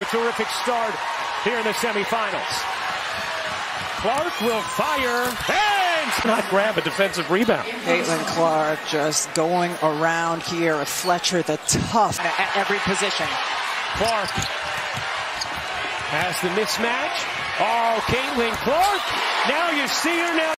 terrific start here in the semifinals. Clark will fire and not grab a defensive rebound. Caitlin Clark just going around here with Fletcher, the tough at every position. Clark has the mismatch. Oh, Caitlin Clark. Now you see her now.